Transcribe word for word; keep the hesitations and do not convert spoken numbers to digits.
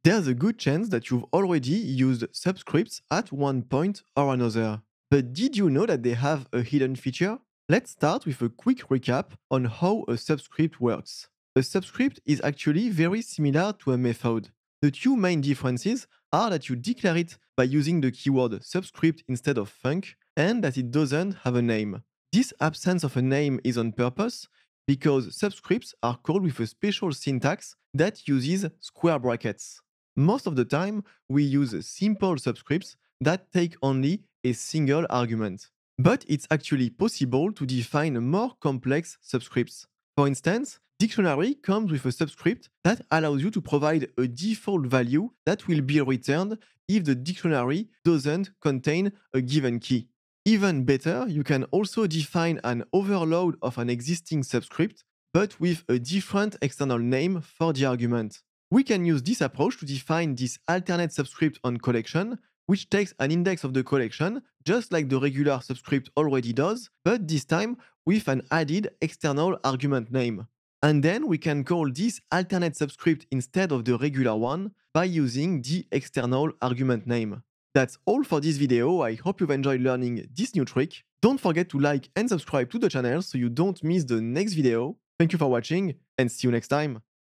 There's a good chance that you've already used subscripts at one point or another. But did you know that they have a hidden feature? Let's start with a quick recap on how a subscript works. A subscript is actually very similar to a method. The two main differences are that you declare it by using the keyword subscript instead of func, and that it doesn't have a name. This absence of a name is on purpose because subscripts are called with a special syntax that uses square brackets. Most of the time, we use simple subscripts that take only a single argument. But it's actually possible to define more complex subscripts. For instance, dictionary comes with a subscript that allows you to provide a default value that will be returned if the dictionary doesn't contain a given key. Even better, you can also define an overload of an existing subscript, but with a different external name for the argument. We can use this approach to define this alternate subscript on collection, which takes an index of the collection, just like the regular subscript already does, but this time with an added external argument name. And then we can call this alternate subscript instead of the regular one by using the external argument name. That's all for this video. I hope you've enjoyed learning this new trick. Don't forget to like and subscribe to the channel so you don't miss the next video. Thank you for watching and see you next time.